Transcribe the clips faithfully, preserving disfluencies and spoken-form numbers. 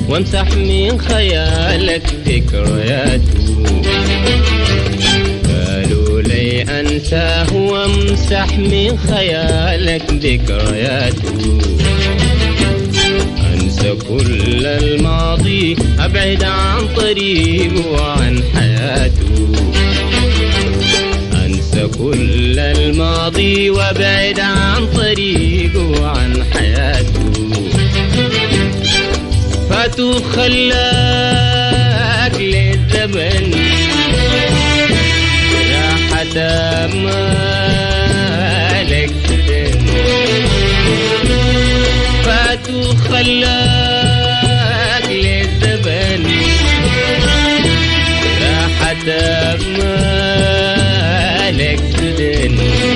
وامسح من خيالك ذكرياته. قالوا لي أنساه وامسح من خيالك ذكرياته. أنسى كل الماضي أبعد عن طريقه وعن حياته. أنسى كل الماضي وابعد عن طريقه وعن حياته. فاتوا خلاك للزمن راحة مالك سدن. فاتوا خلاك للزمن راحة مالك سدن.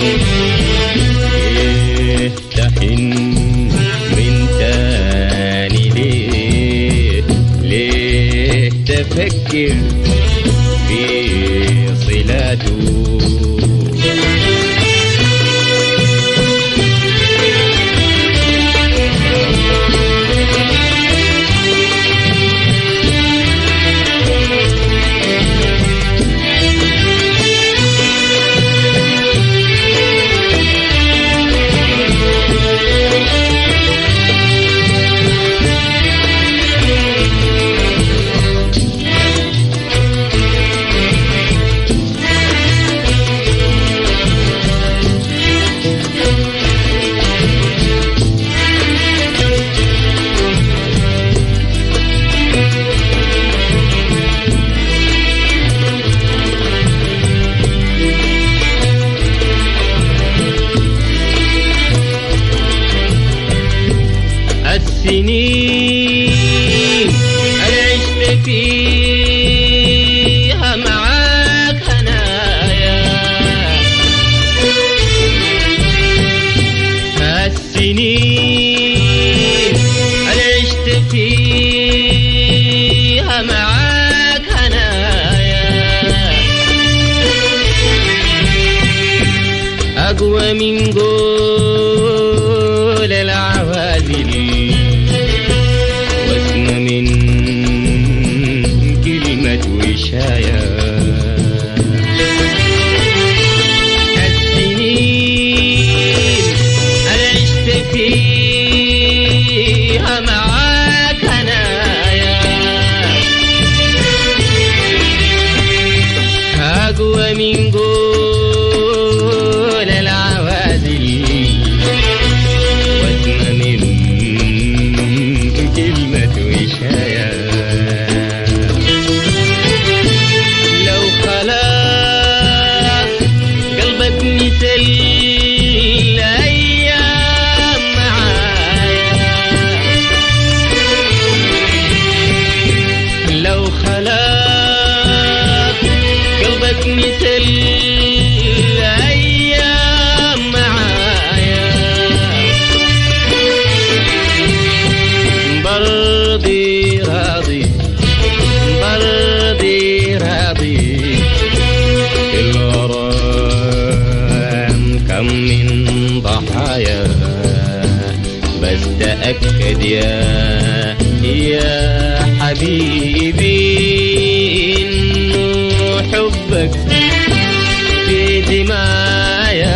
إيه تحن من تاني ليه ليه تفكر في صلاته. السنين أنا عشت فيها معاك هنايا. السنين أنا عشت فيها معاك هنايا. أقوى من قول العوازل من كلمة وشاية. السنين أنا عشت فيها معاك هنايا. أقوى من قول العوازل واسمى من كلمة وشاية. لو خلاص قلبك مثل الأيام معايا. لو خلاص قلبك مثل الأيام معايا. برضي راضي برضي راضي الغرام كم من ضحايا. بس تأكد يا يا حبيبي إنه حبك في دمايا.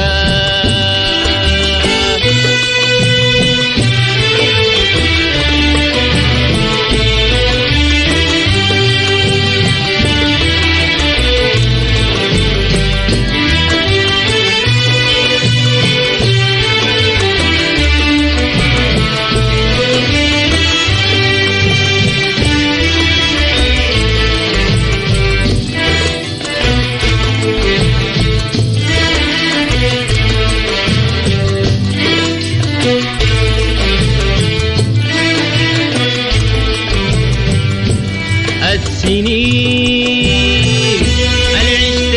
السنين أنا عشت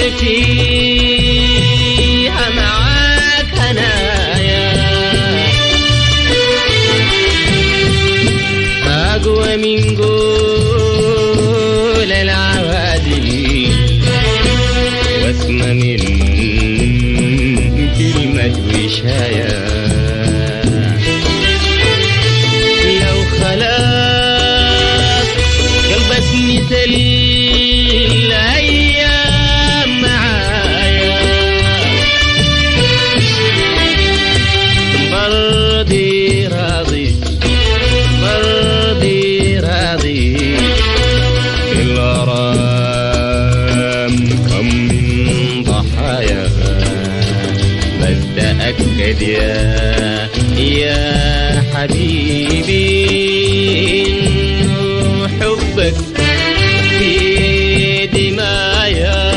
فيها معاك هنايا. أقوى من قول العوادل واسمى من كلمة وشاية. لو خلاك في الغرام كم من ضحايا، بس تأكد يا يا حبيبي إنه حبك في دمايا.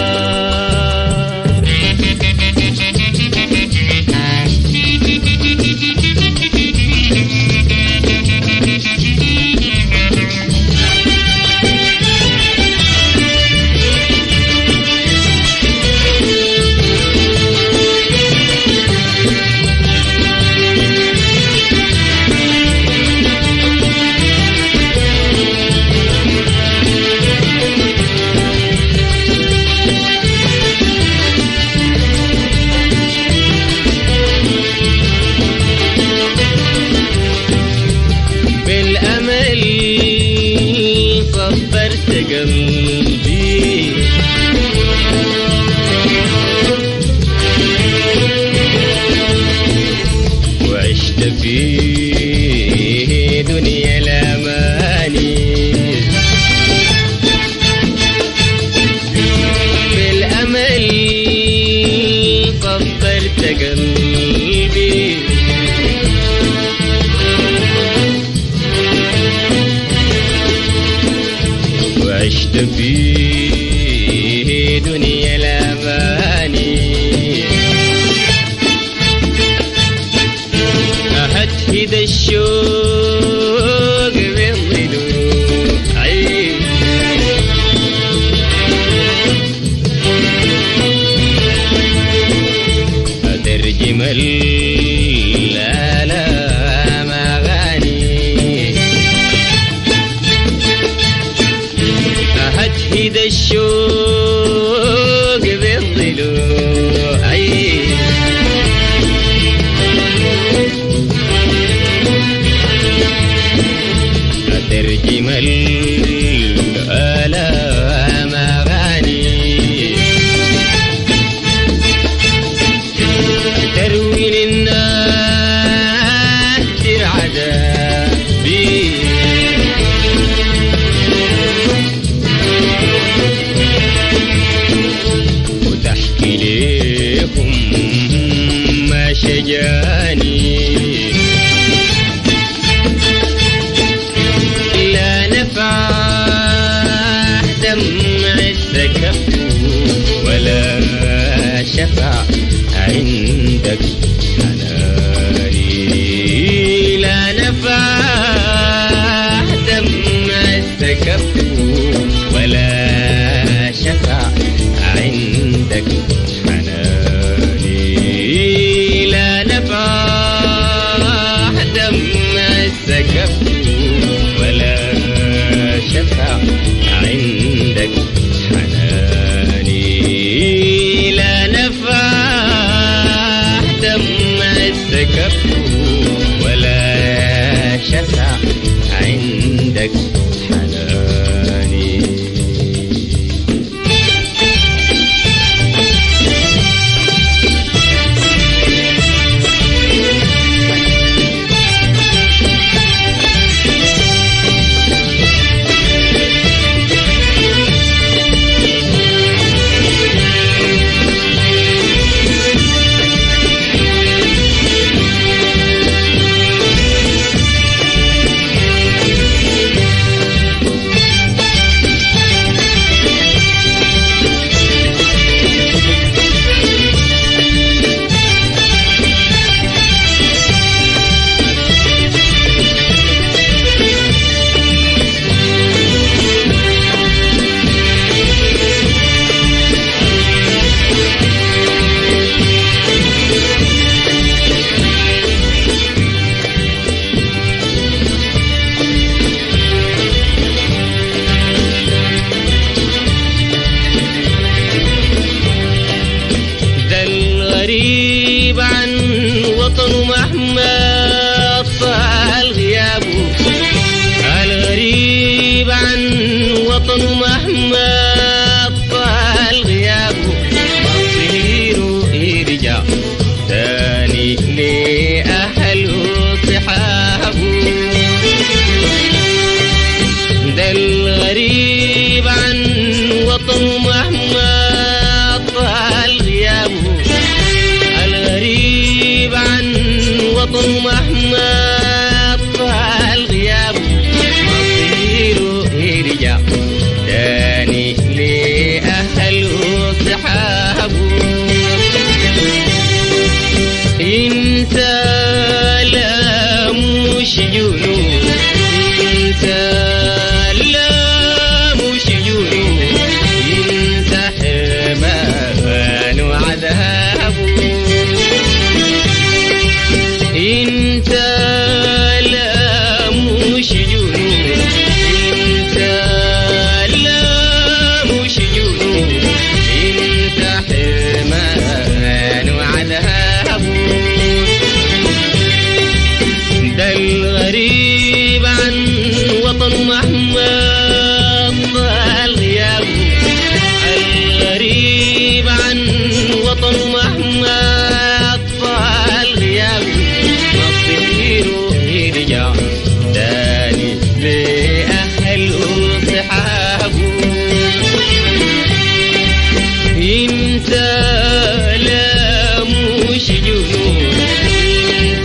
بالأمل صبرت قلبي وعشت في دنيا الأماني. بالأمل صبرت قلبي وعشت في دنيا الأماني. أهدهد الشوق بالضلوعي أترجم الآلام أغاني. أهدهد الشوق بالضلوعي أترجم الآلام أغاني. تروي للناس سر عذابي وتحكي ليهم ما شجاني. لا نفع دمع السكف ولا شفع عندك حناني. لا نفع دمع السكف ولا شفع عندك حناني. لا نفع دمع السكف ولا شفع عندك حناني. لا نفع دمع السكف ولا شفع عندك حناني. غريب عن وطنه مهما طال غيابه. الغريب عن وطنه مهما طال غيابه. مصيره يرجع تاني لأهله وصحابه. وطن مهما طال غيابه مصيره يرجع تاني لأهله وصحابه. انت لا مش جنون، انت لا مش جنون، انت حرمان وعذابه. انت لا مش جنون، انت لا مش جنون، انت حرمان وعذابه. ده الغريب عن وطن مهما طال غيابه، الغريب عن وطن مهما طال غيابه مصيره يرجع تاني لأهله وصحابه. انت لا مش جنون، انت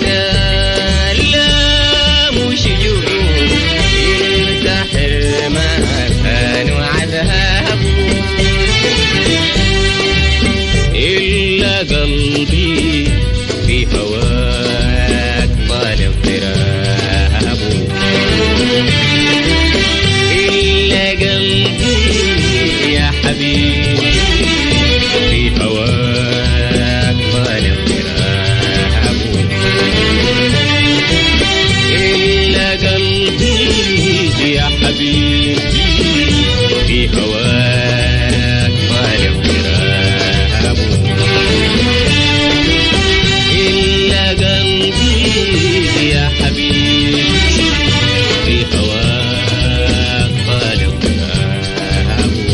لا مش جنون، انت حرمان وعذابه. إلا قلبي في هواك طال اضطرابه، إلا قلبي يا حبيبي في هواك طال اضطرابه، إلا قلبي يا حبيبي في هواك طال اضطرابه، إلا قلبي يا حبيبي في هواك طال اضطرابه.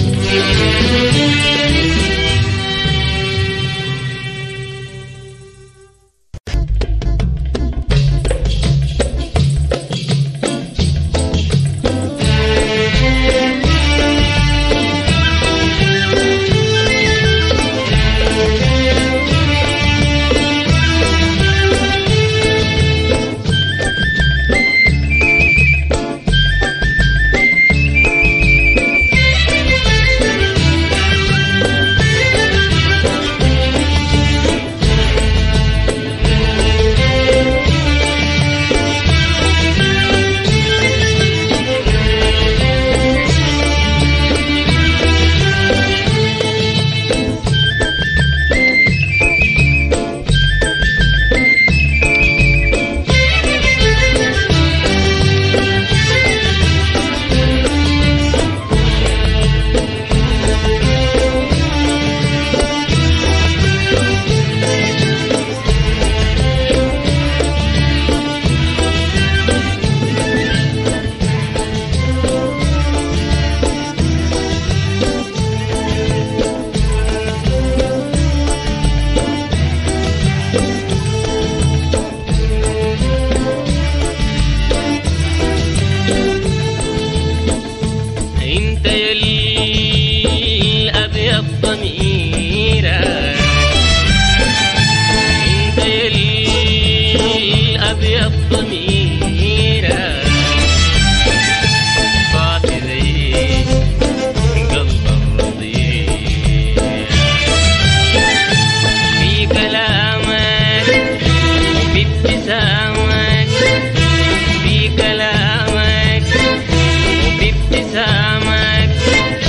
انت يلي الابيض ضميرك، انت يلي الابيض ضميرك فاضي زي قلب الرضيع، في كلامك وفي ابتسامك، في كلامك وفي ابتسامك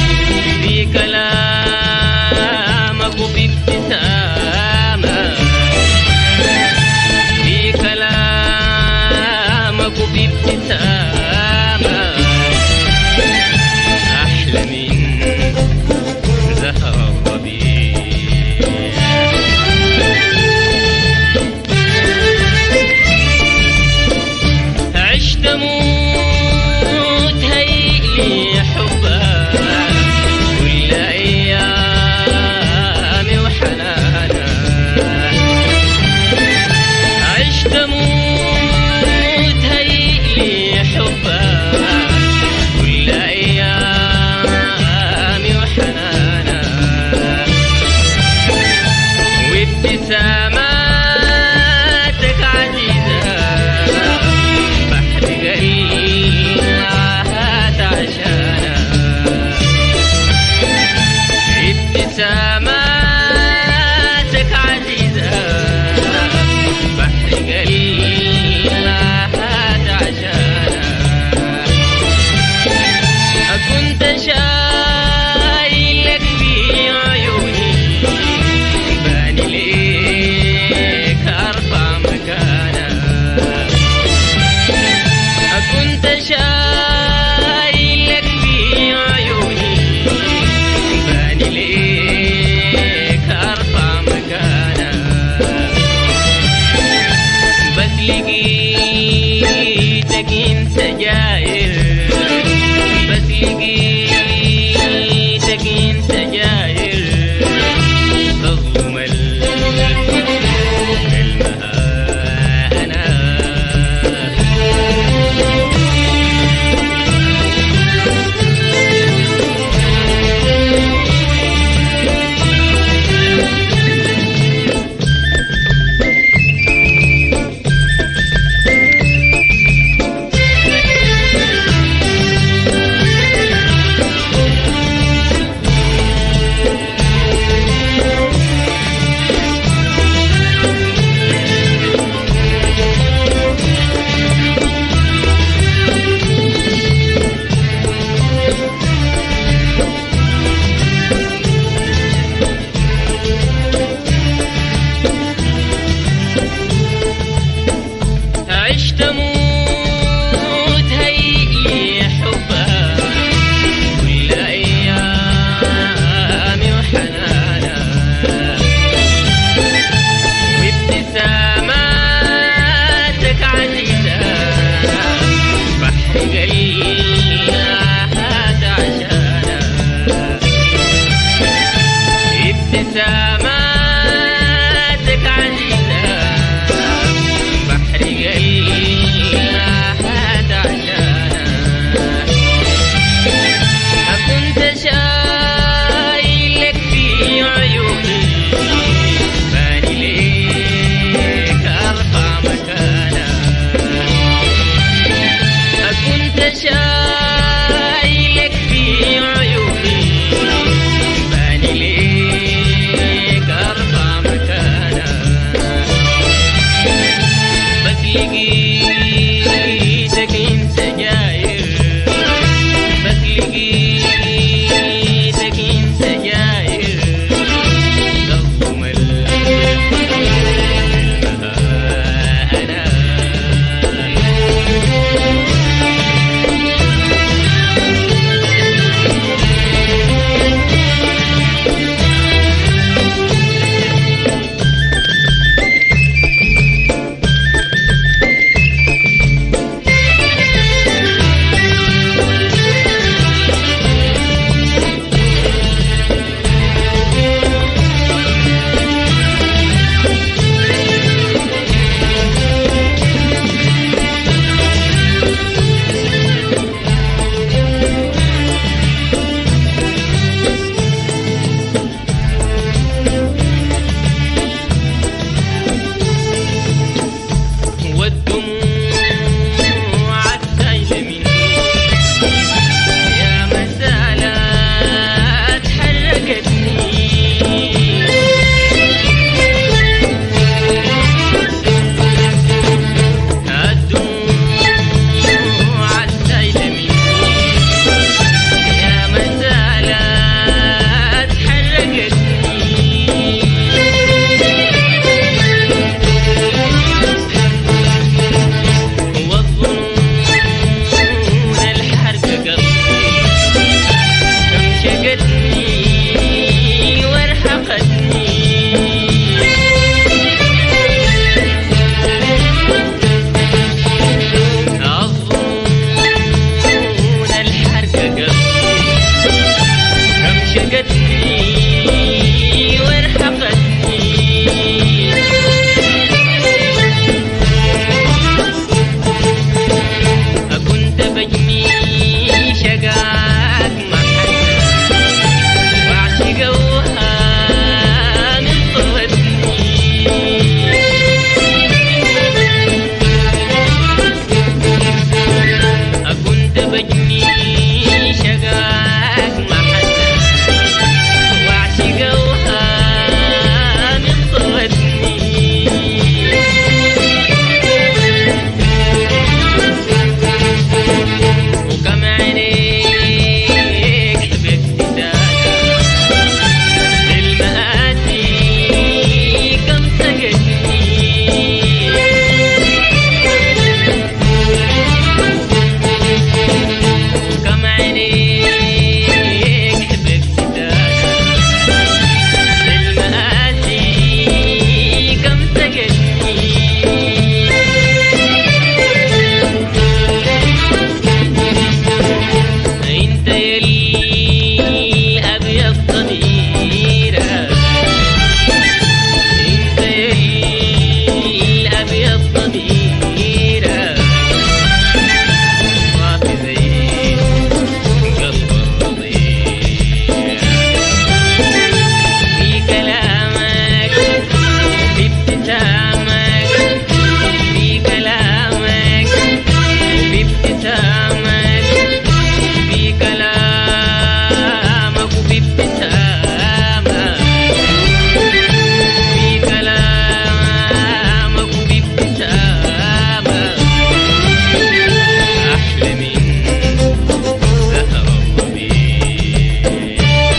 الأبيض ضميرك، انت الأبيض ضميرك صافي زي قلب الرضيع. في كلامك وفي ابتسامك، في كلامك وفي ابتسامك، في كلامك وفي ابتسامك، في كلامك وفي ابتسامك أحلى من زهر الربيع.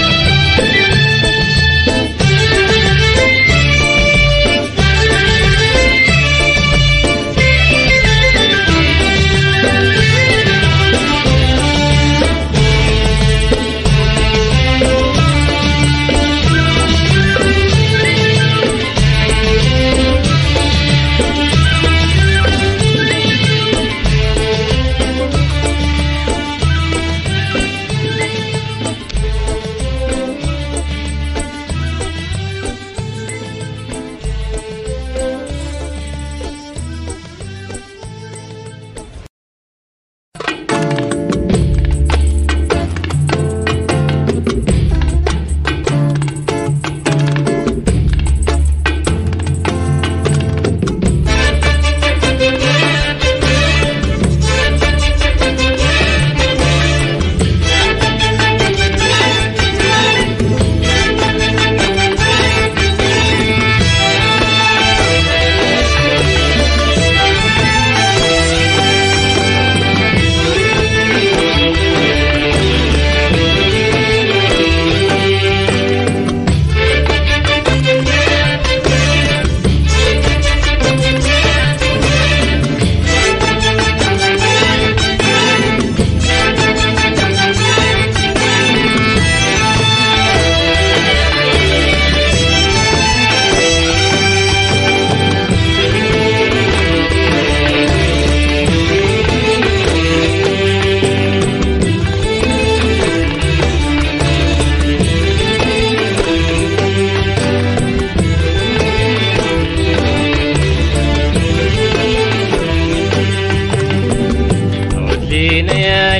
لينا يا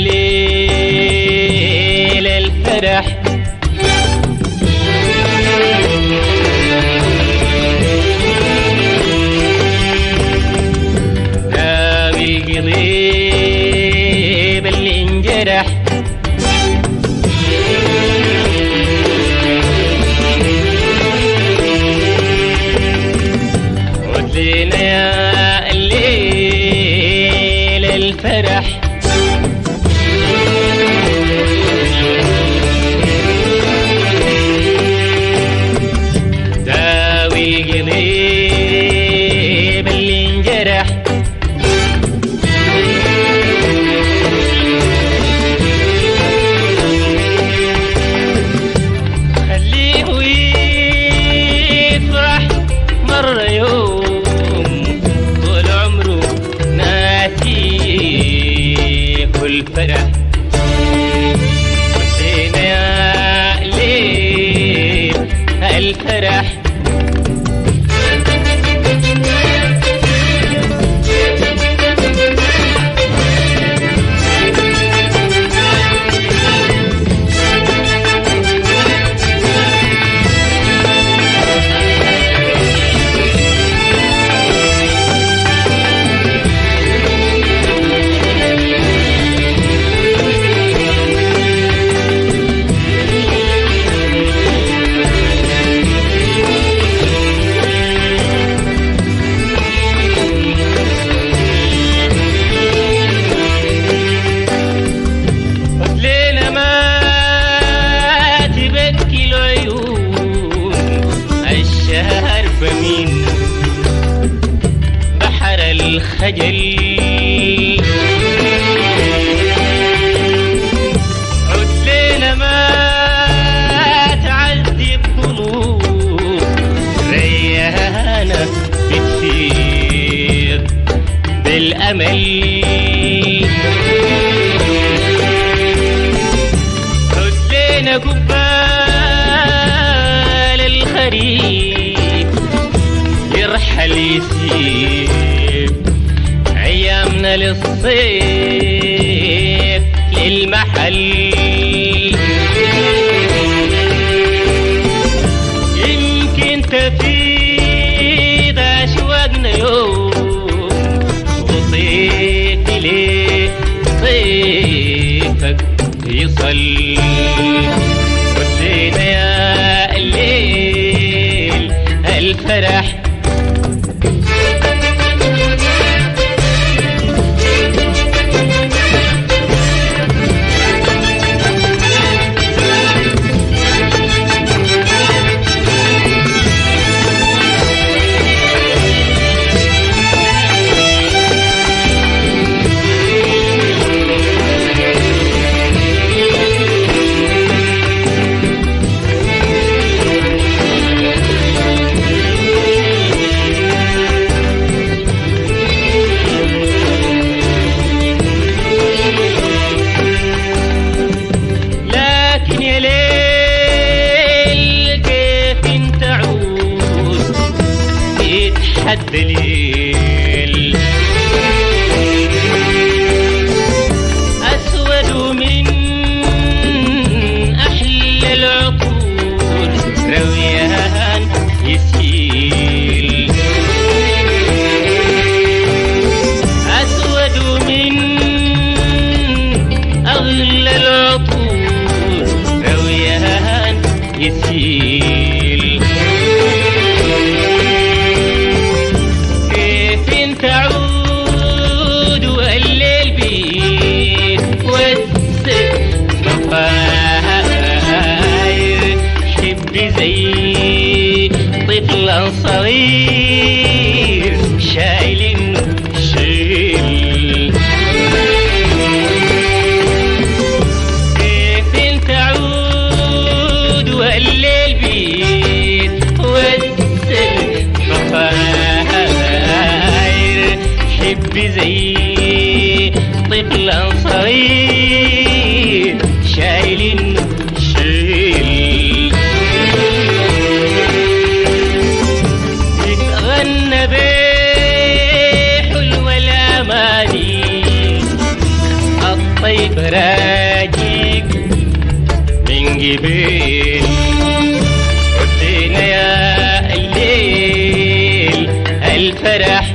ليل الفرح، داوي القضيب اللي انجرح، عد لينا يا الليل الفرح، داوي القضيب اللي انجرح، خليه يفرح مرة يوم طول عمره ناسي كل فرح. حسين يا ليل الفرح، من بحر الخجل عد لينا ما تعذب قلوب ريانة بتسير بالأمل. يا قبال الخريف يرحل يسيب أيامنا للصيف للمحل. يمكن تفيد أشواقنا يوم وصيف ليه صيفك يصل. ودينا يا الليل الفرح الدليل أسود من أحلى العطور رويان يسيل. أسود من أغلى العطور رويان يسيل. تعود والليل بيه والسد ضفاير حبي زي طفل صغير شايل الشيل. كيف تعود والليل بيه والسد ضفاير حبي زي طفل صغير شايل الشيل. يتغنى بحلو الأماني الطيب راجيك من قبيل. ودينا يا الليل الفرح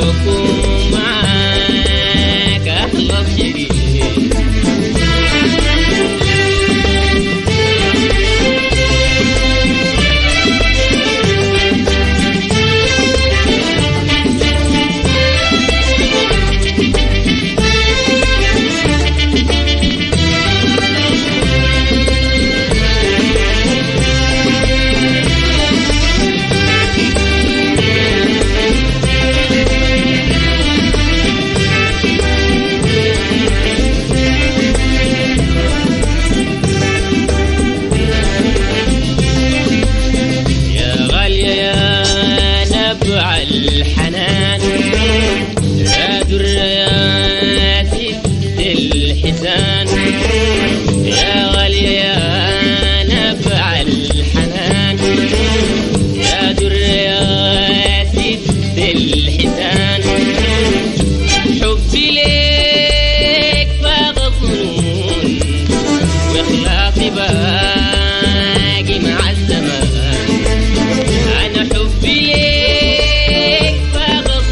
وأكون معاك أخلص شريك. الحنان يا درة يا ست الحسان، يا غالية يا نبع الحنان، يا درة يا ست الحسان. حبي ليك فاق الظنون واخلاقي باقي مع الزمان. أنا حبي ليك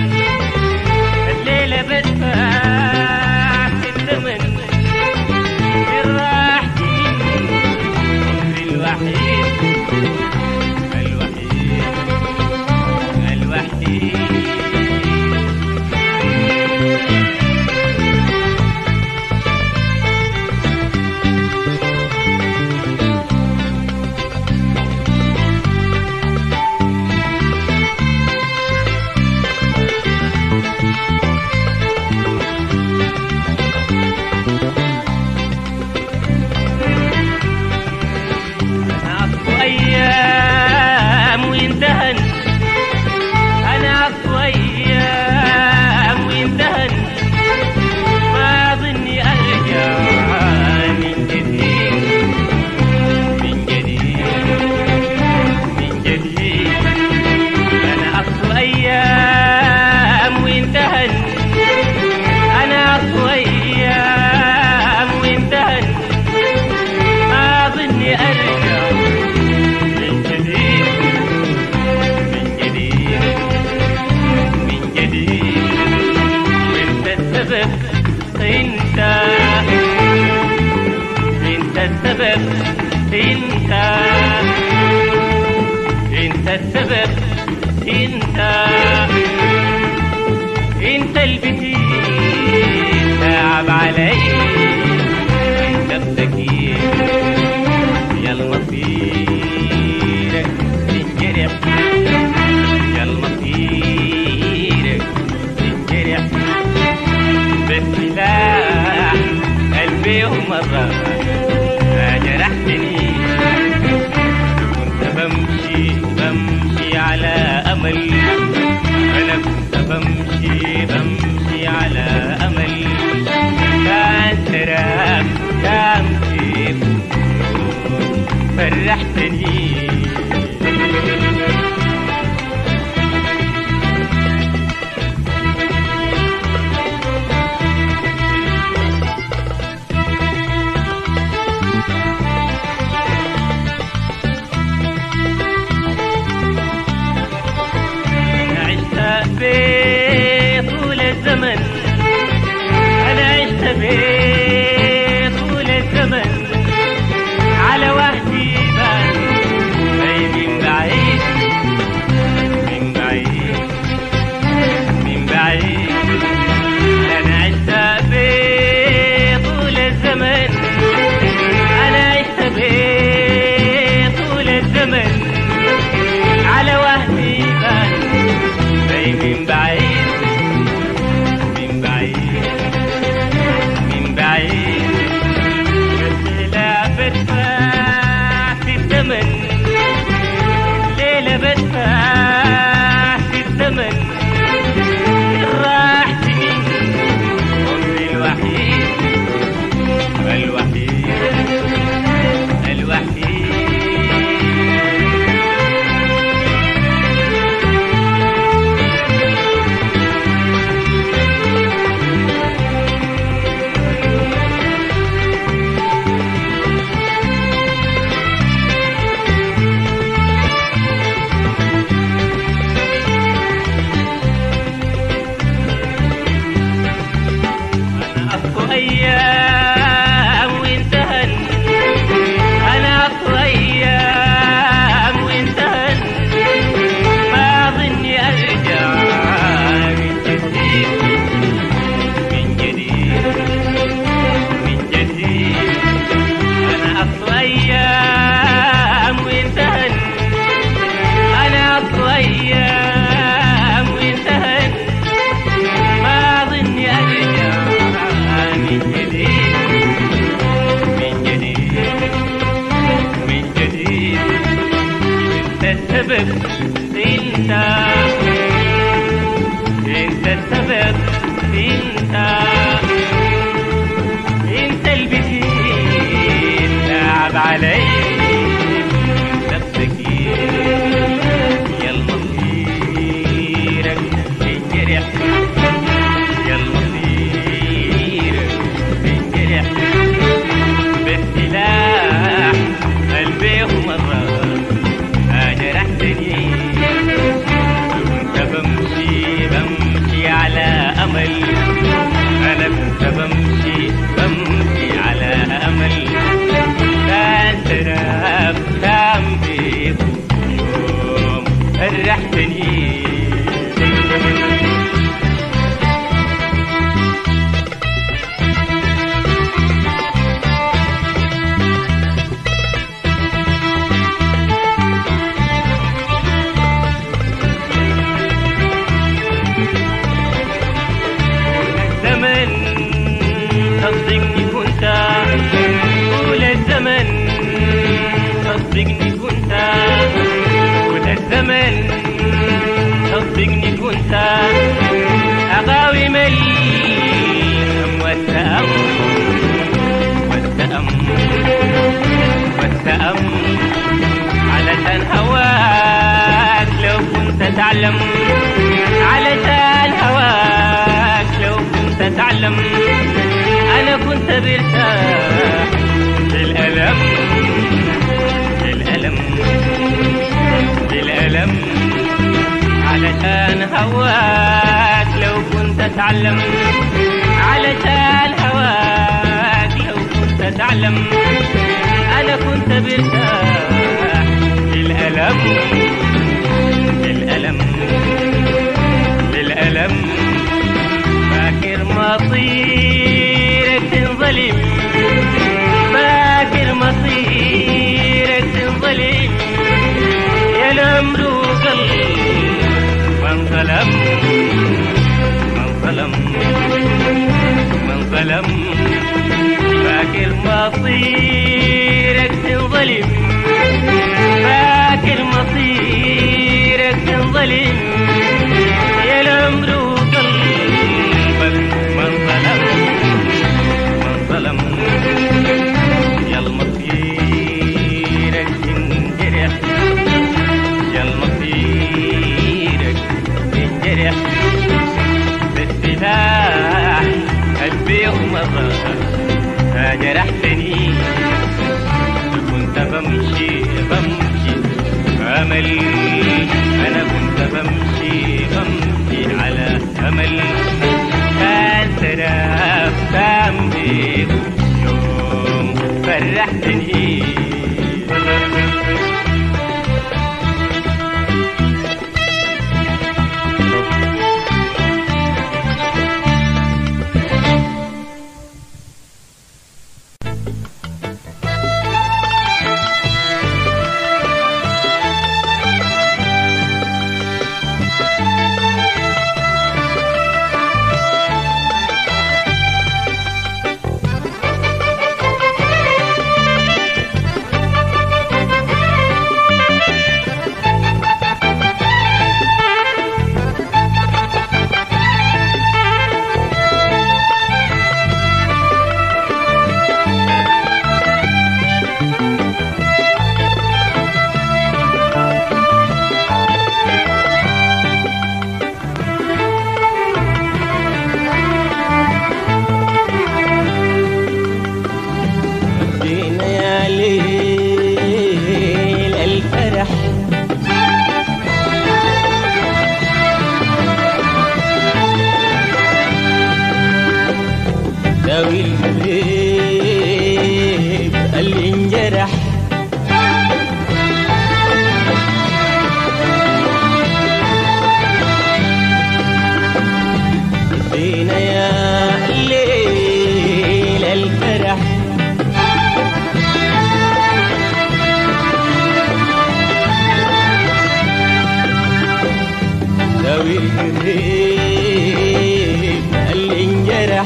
الليلة بدفع الثمن راحتي عمري الوحيد الوحيد الوحيد. أيام ويندهن أنا عفو أيام ويندهن ما ظني أرجع من جديد من جديد من جديد. أنا عفو أيام ويندهن أنا عفو أيام ويندهن ما ظني أرجع انت انت السبب انت انت السبب انت انت اللي بتتعب علي انت بتكير يا المصيرك تنجرح يا المصيرك تنجرح بالسلاح قلبي ومرة جرحتني. كنت بمشي بمشي على أمل أنا كنت بمشي بمشي على أمل كان سراب كان سيف فرحتني. طول الزمن أنا عشت بيه طول الزمن على وحدي بان أي من بعيد من بعيد من بعيد. أنا عشت بيه طول الزمن أنا عشت بيه طول الزمن على وحدي بان من بعيد من بعيد من بعيد. بس لا بدفع في الثمن ليلة بدفع في الثمن راحتي عمري الوحيد الوحيد الوحيد. أيام وانتهن أنا عفو أيام وانتهن ما ظني أرجع من جديد من جديد من جديد. أنا عفو أيام وانتهن أنا عفو أيام وانتهن ما ظني أرجع من جديد من جديد من جديد. انت السبب انت انت السبب انت انت اللي بتتعب علي نفسك يا المصيرك تنجرح يا المصيرك تنجرح بالسلاح قلبي ومرة جرحتني. كنت بمشي بمشي صدقني كنت وده الزمن صدقني كنت أقاوم الهم والتأم والتأم والتأم علشان هواك لو كنت تعلم علشان هواك لو كنت تعلم أنا كنت برتاح بالألم بالألم بالألم علشان هواك لو كنت تعلم علشان هواك لو كنت تعلم أنا كنت برتاح بالألم بالألم بالألم فاكر مصيرك تنظلم فاكر مصيرك تنظلم يا العمر وقلب من ظلم من ظلم من ظلم فاكر مصيرك تنظلم فاكر مصيرك تنظلم يا العمر وقلبك من ظلم من ظلم يا المصيرك تنجرح يا المصيرك تنجرح بالسلاح قلبي ومضى جرحتني كنت بمشي بمشي أمل أنا كنت بمشي بمشي على أمل كان سراف تامبيك يوم فرحتني ذوي القلب اللي انجرح فينا يا ليل الفرح ذوي القلب اللي انجرح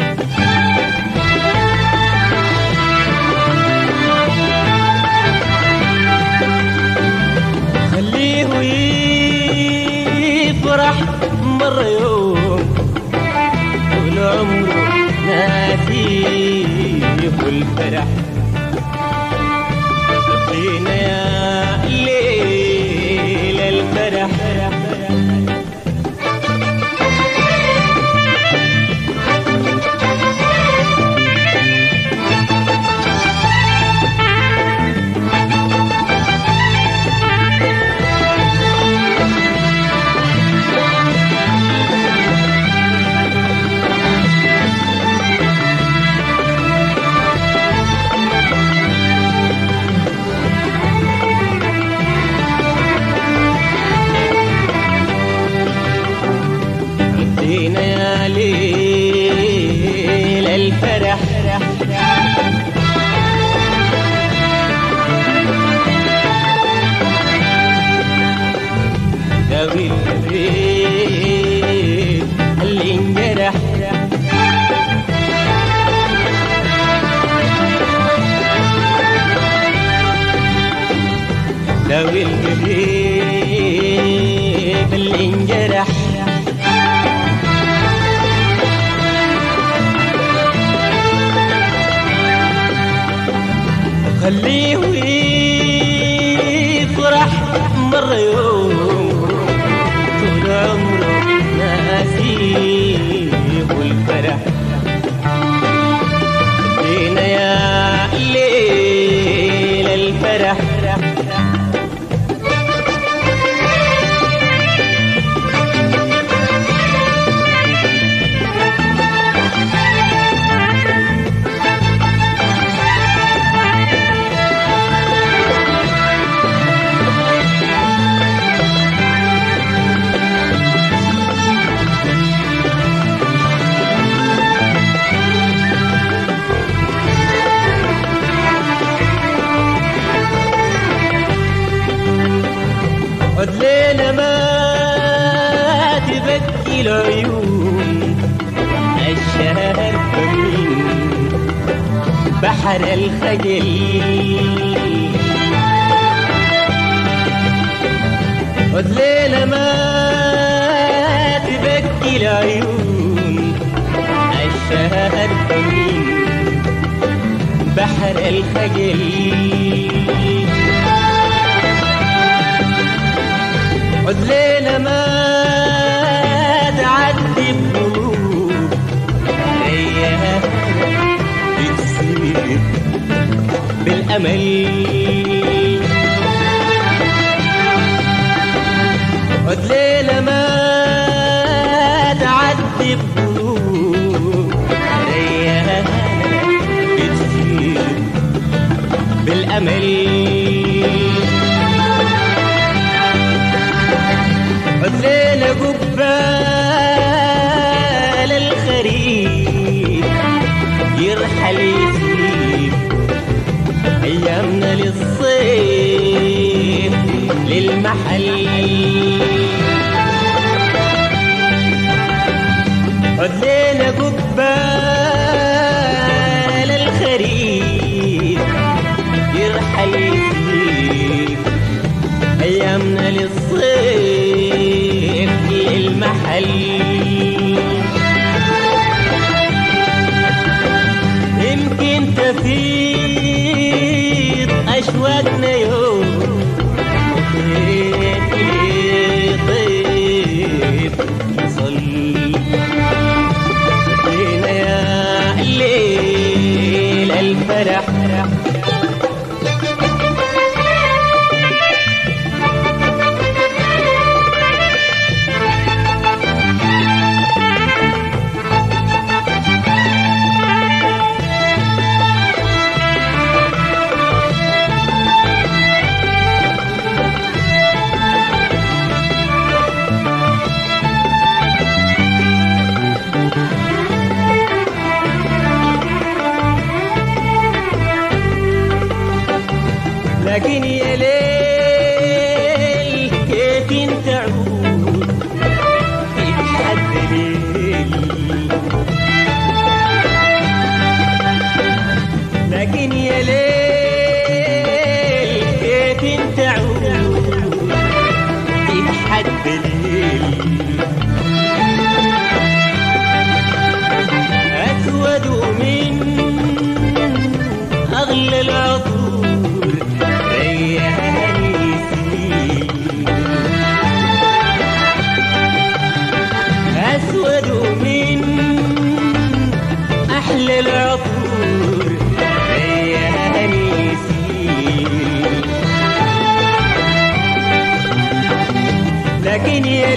يفرح مرة يوم طول عمره ناسيه الفرح فينا يا ليل الفرح فينا يا ليل الفرح ذوي القلب اللي انجرح داوي القلب اللي انجرح. خليه يفرح مرة يوم طول عمره ناسيه الفرح. جينا يا ليل الفرح عد ليلة ما تبكي العيون الشهر فمين بحر الخجل. عد ليلة ما تبكي العيون الشهر فمين بحر الخجل. عد ليلة ما تعدي بقلوب رياها بتصير بالأمل. عد ليلة ما تعدي بقلوب رياها بتصير بالأمل. عد ليلة قبال الخريف يرحل يسيب أيامنا للصيف للمحل. عد ليلة قبال الخريف يرحل يسيب أيامنا للصيف للمحل. يمكن تفيض أشواقنا يوم طيب يصلي فينا يا الليل الفرح. لكن يا ليل كيف انت عود تتحدى ليل. لكن يا ليل كيف انت عود تتحدى ليل. أسود من أغلى العطور ريحاني سنين. أسود من أحلى العطور ريحاني سنين. لكن يا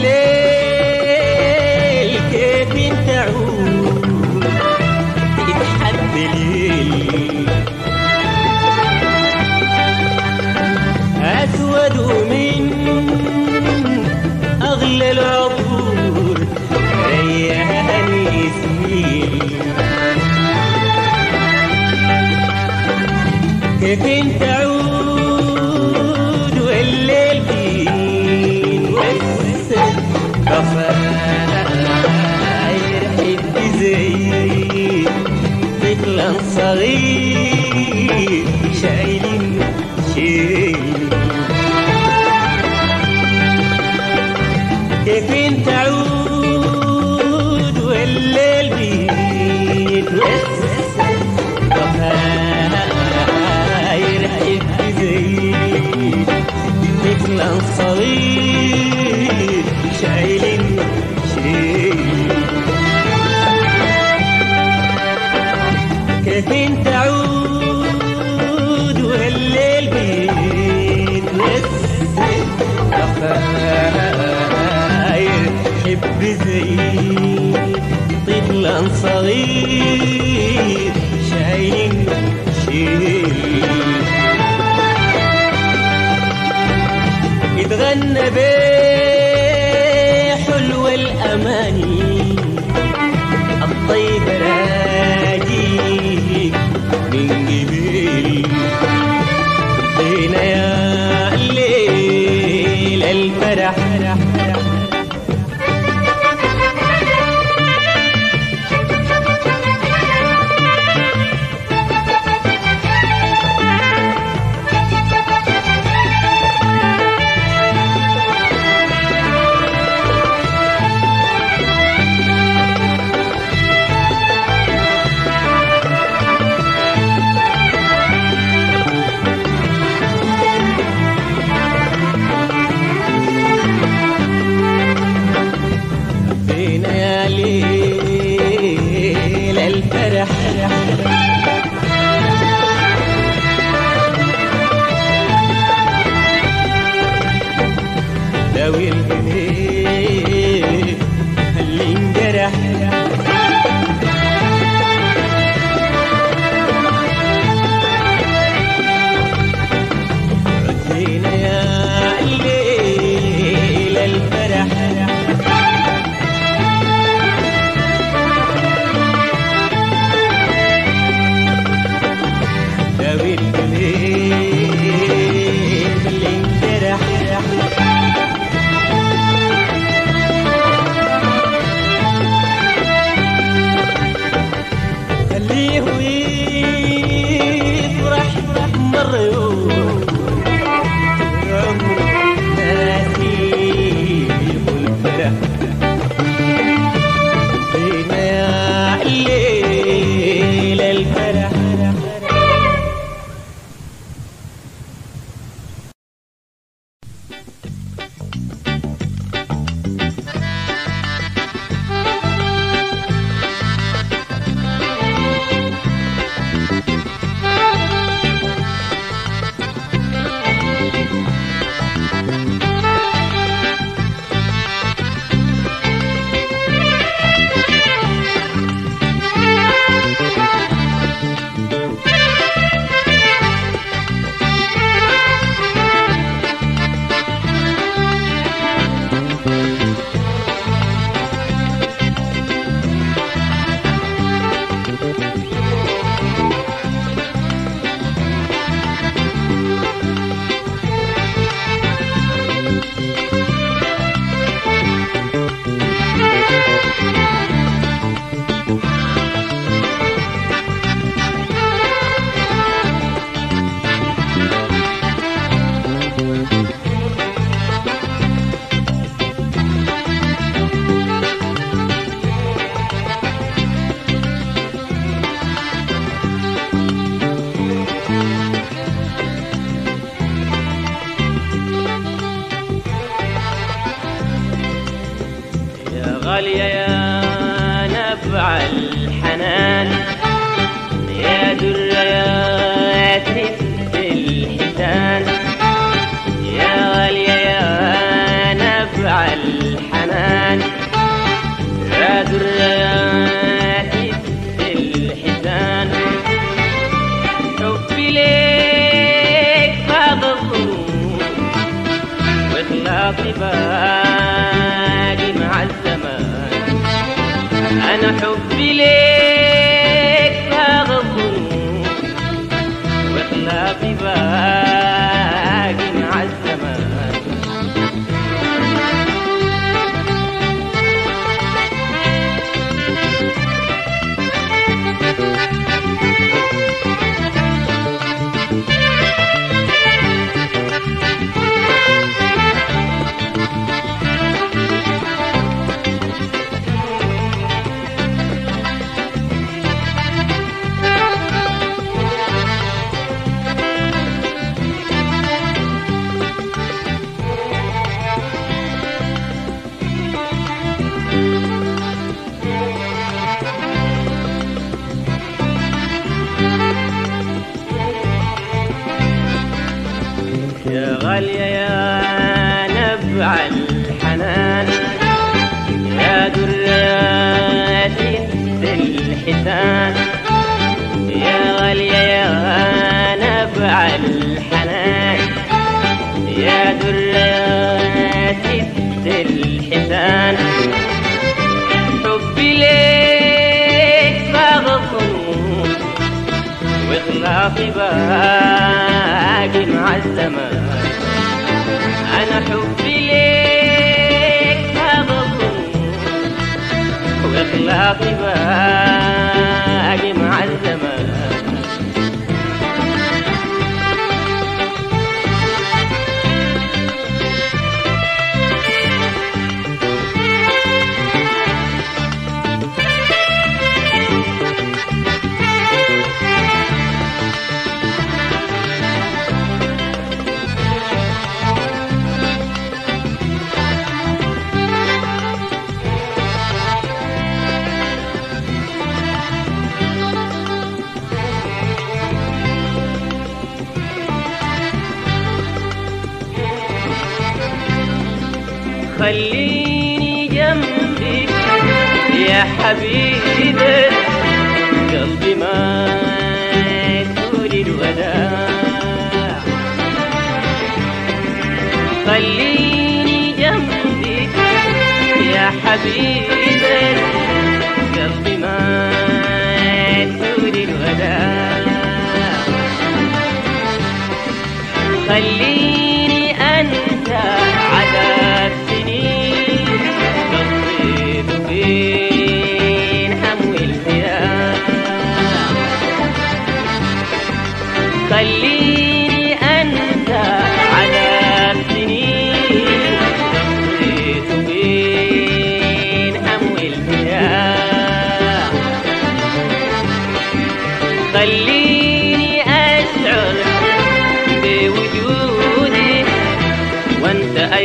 ليل كيف انت عود تتحدى ليل. أسود من أغلى العطور ريحاني سنين. كيف انت عود والليل بين والسد ضفاير حد زي طفلا صغير شايل شيل. لكن تعود والليل بيتوسد أخاير حب زي طفلا صغير شايل شيل يتغنى بحلو الأماني الطيب راجيك من قبيل بين يا الليل الفرح داوي القلب اللي انجرح ردينا يا الليل الفرح داوي القلب اللي انجرح غالية يا نبع الحنان يا درة يا تفت الحيتان يا غالية يا نبع الحنان يا درة يا تفت الحيتان حبي ليك فاض الظنون واخلاقي باقي مع الزمان أنا حبي ليك فاض الظنون واخلاقي باقي مع الزمان غالية يا نبع الحنان، يا درة ست الحسان، يا غالية يا نبع الحنان، يا درة ست الحسان. حبي ليك فاغ الظنون واخلاصي باقي مع الزمان. أنا حبي ليك فاغ الظنون واخلاصي باقي مع الزمان. خليني جنبك يا حبيبي، قلبي ما يقول الوداع. خليني جنبك يا حبيبي، قلبي ما يقول الوداع. خليني أنسى عذاب خليني أنسى عذاب سنين قضيت بين هم والفراق. خليني أشعر بوجودي وانت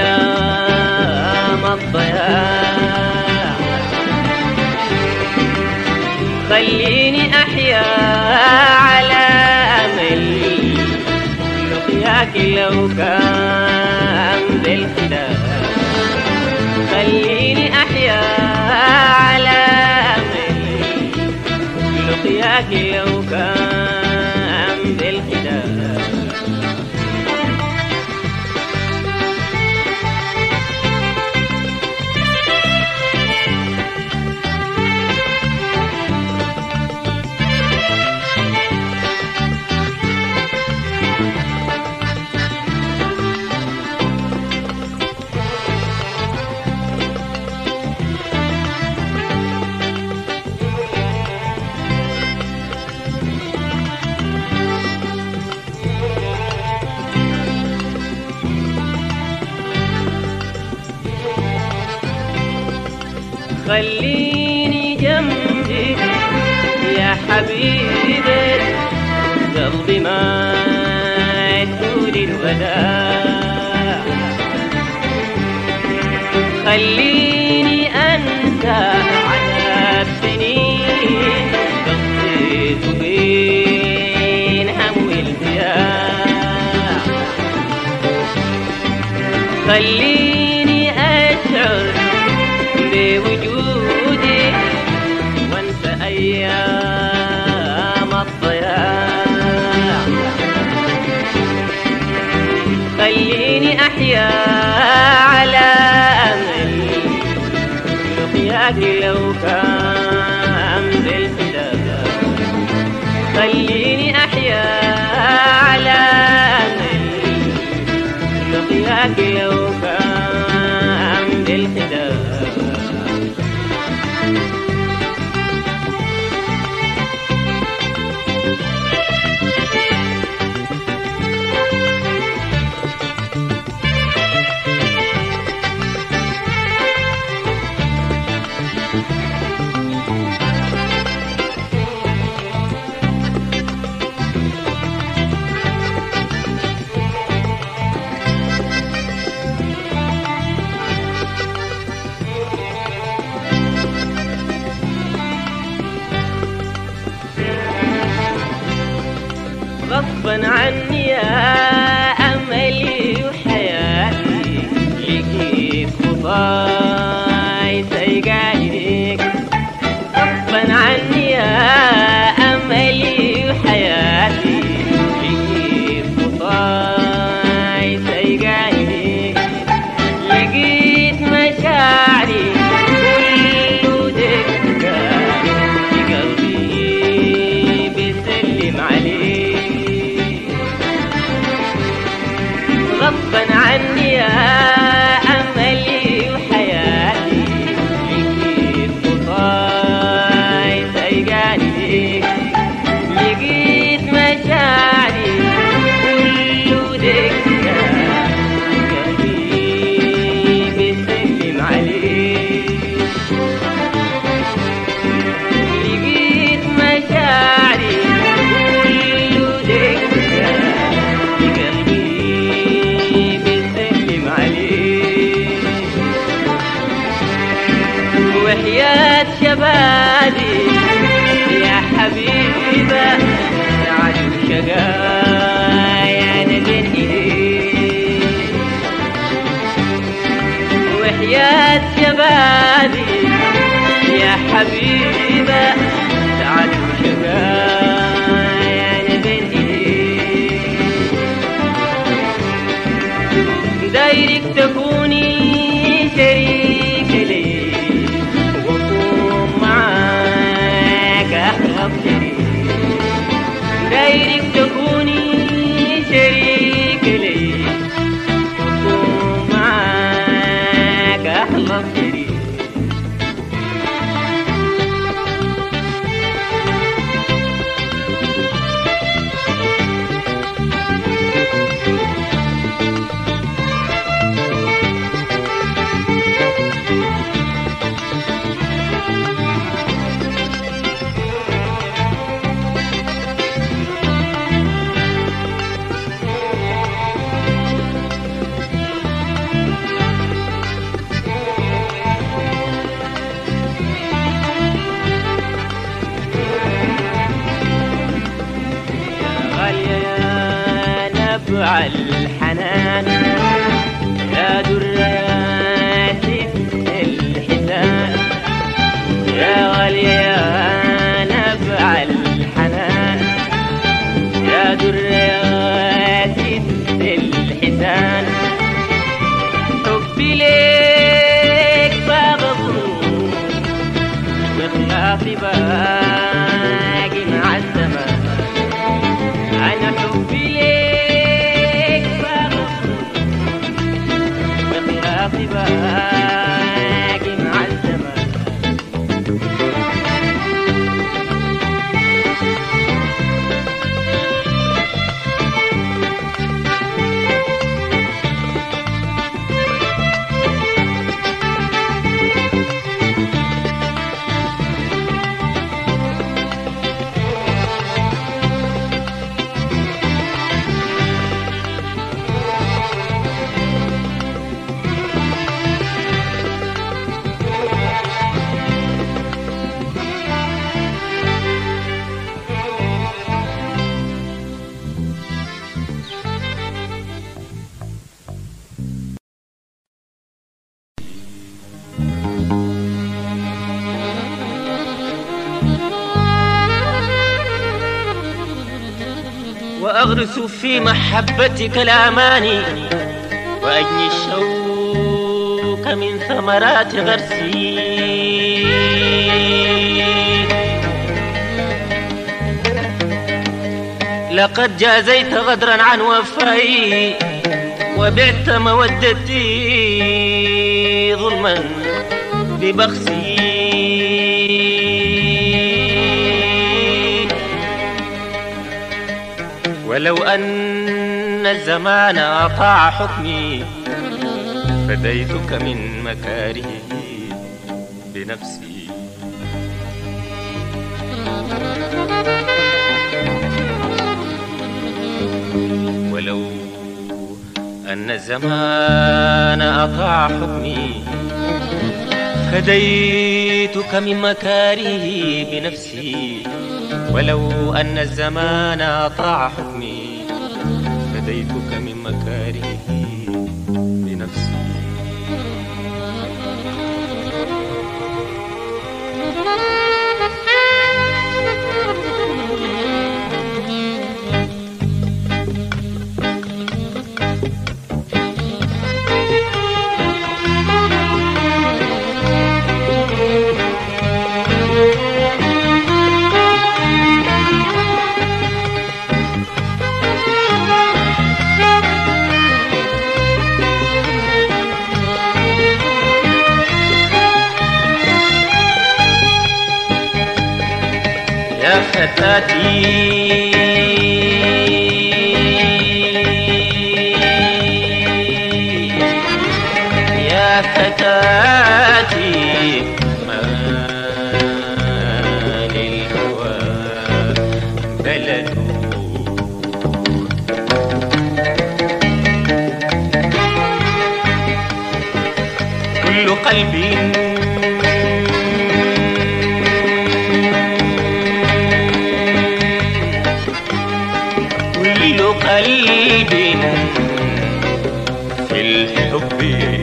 أيام الضياع. خليني أحيا على لقياك لو كان بالخداع. خليني أحيا على أمل لقياك لو كان بالخداع. خليني جنبك يا حبيبي، قلبي ما يقول الوداع. خليني أنسى عذاب سنين قضيت بين هم والفراق. خليني أشعر بوجودي وانسى أيام الضياع. خليني أحيا على أمل لقياك لو كان بالخداع. خليني أحيا على أمل لقياك لو كان بالخداع. غصبا عني يا أملي عينيك غصبا عني يا أملي وحياتي لقيت خطاي سايقة عينيك لقيت مشاعري كله دقة في قلبي بيسلم عليك غصبا عني يا أملي وحياتي لقيت خطاي سايقاني ليك لقيت مشاعري كله دقة قلبي بيسلم عليك لقيت مشاعري كله دقة قلبي بيسلم عليك وحياة شبابي يا حبيبة سعد وشقايا أنا بين إيديك وحياة شبابي يا حبيبة سعد وشقايا أنا بين إيديك دايرك تكوني شريك لي وأكون معاك أحلى شريك دايرك تكوني شريك لي وأكون معاك أحلى شريك نبع الحنان يا درياتي الحسان يا غالية يا نبع الحنان يا درياتي الحسان حبي ليك بغضون وخلافي باقي مع الزمان أنا حبي ليك بغضون وخلافي باقي مع الزمان وأغرس في محبتك الأماني وأجني الشوك من ثمرات غرسي لقد جازيت غدرا عن وفائي وبعت مودتي ظلما ببخسي ولو أن الزمان أطاع حكمي فديتك من مكاره بنفسي ولو أن الزمان أطاع حكمي فديتك من مكاره بنفسي ولو أن الزمان أطاع حكمي فديتك من مكاره بنفسي يا فتاتي يا فتاتي ما للهوى بلد كل قلب كل قلب في الحب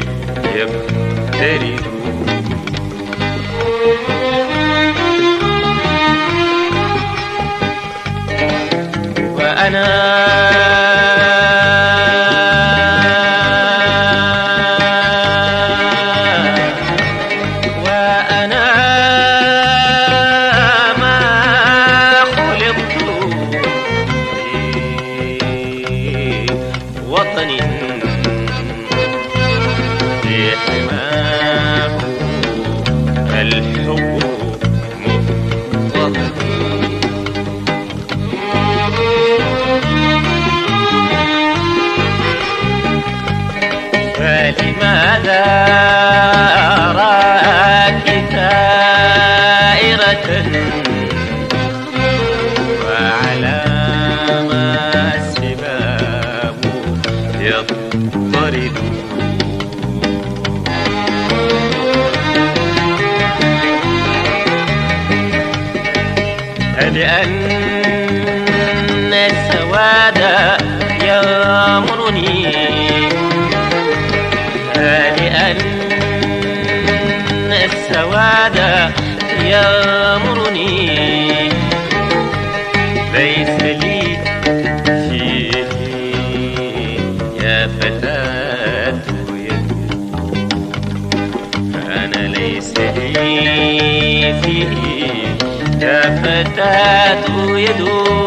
يبترد وأنا وأنا ما خلقت وطن في حماه الحب مضطهد فلماذا أراك ثائرة وعلى ما السباب يضطرد لأن السواد يأمرني لأن السواد يأمرني ليس لي فيه يا فتاة يد أنا ليس لي فيه يا فتاة يد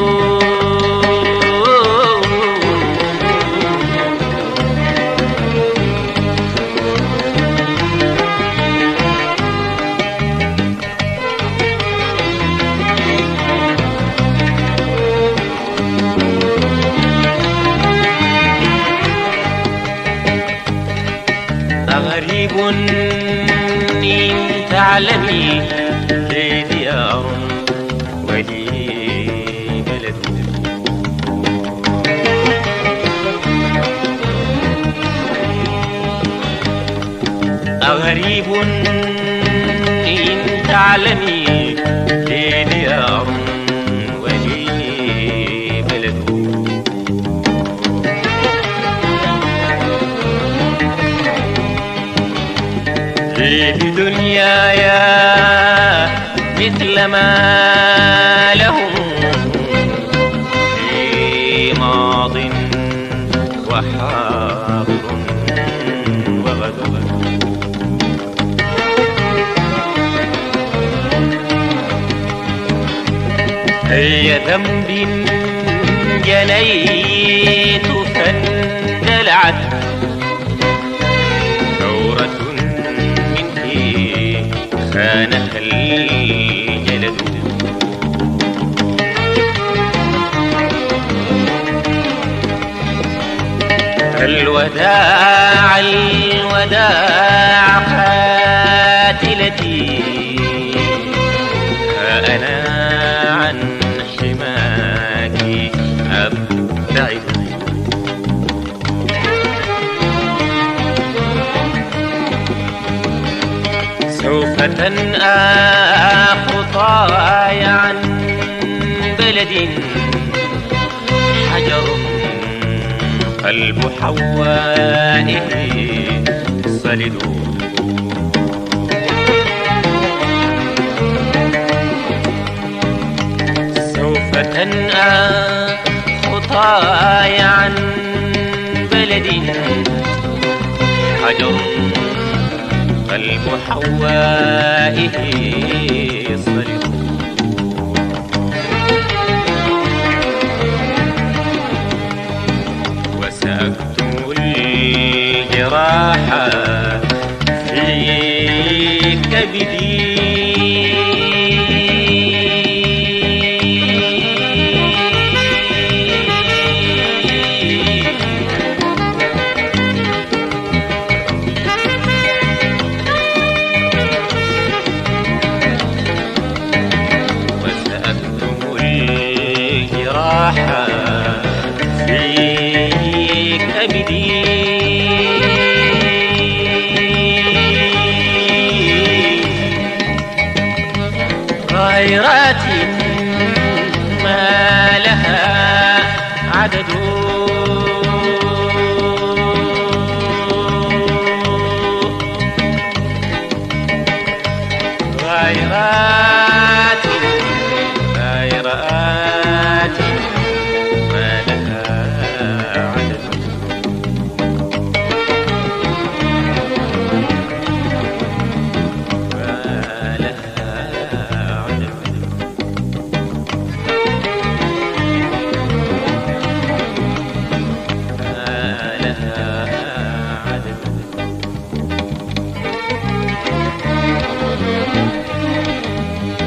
غريب إن تعلمي لي ديار ولي بلد غريب إن تعلمي لي ديار ولي بلد بدنياي مثل ما لهم في ماض وحاضر وغد أي ذنب جنيت فاندلعت ثورة خانها الجلد الوداع الوداع قاتلتي أنا عن حماك أبتعد سوف تنأى خطاي عن بلد حجر قلب حوائه صلد سوف تنأى خطاي عن بلد حجر قلب حوائه صلب وسأكتم الجراح في كبدي خيراتي ما لها عدد خيراتي خيراتي ما لها عدد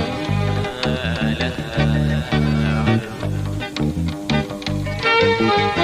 Thank you.